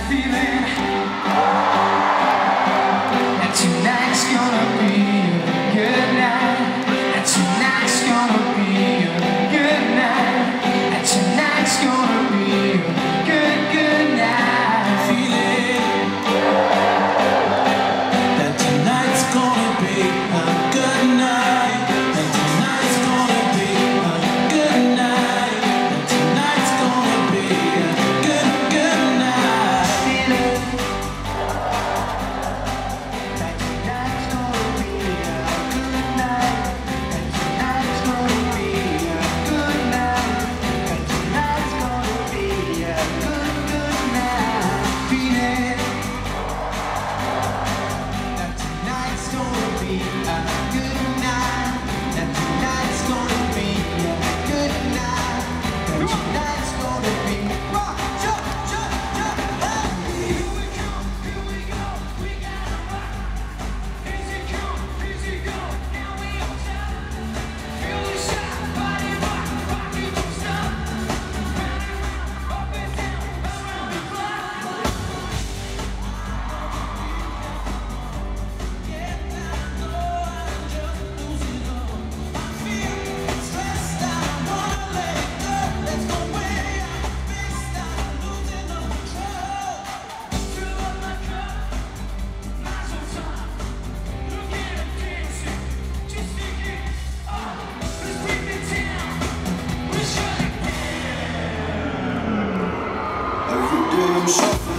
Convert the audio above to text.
feeling. And tonight's gonna be a good night. And tonight's gonna be a good night. And tonight's gonna be a good, good night. Feeling that tonight's gonna be a good night. And tonight's gonna be a good night. And tonight's gonna be a good, good night. Feeling that tonight's gonna be a good night. And tonight's gonna be a good night. And tonight's gonna be a good, good night. Feeling that tonight's gonna be a good night. And tonight's gonna be a good night. And tonight's gonna be rock, jump, jump, jump, hey. Here we go, we gotta rock. Easy come, easy go, now we on top. Feel the shot, body rock, rock it don't stop. Round and round, up and down, around the clock. Stressed out, wanna let it go. Let's go way out. Fixed out, losing the control. Fill up my cup, nice on top. Look at him dancing, just sing it. Let's bring it down. We shut it down. Every day I'm shuffling.